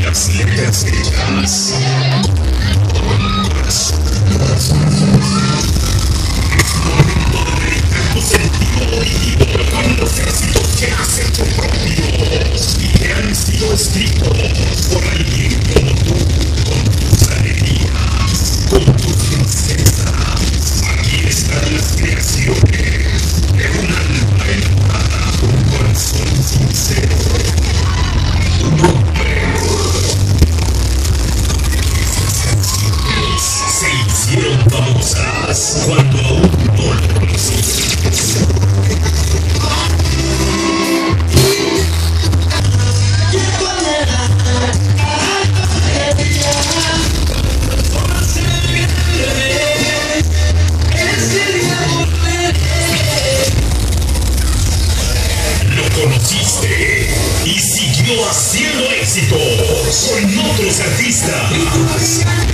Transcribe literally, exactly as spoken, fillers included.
las letras hechas. Tu sentido oído con los éxitos que has hecho propios y que han sido escritos por alguien como tú, con tus alegrías, con tu tristezas. Aquí están las creaciones de un alma enamorada, un corazón sincero. Se hicieron famosas cuando aún no lo conociste. Lo conociste y siguió haciendo éxito con otros artistas.